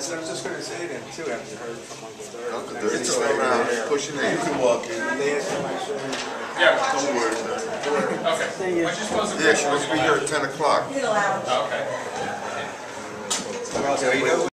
said, I was just going to say that too after you heard from Uncle Dirk. Uncle Dirk is around pushing in. You can walk in. And they asked him, I said, Yeah. Don't worry, sir. Okay. When's she supposed to Yeah, she must be here at 10 o'clock. Okay. well, so you know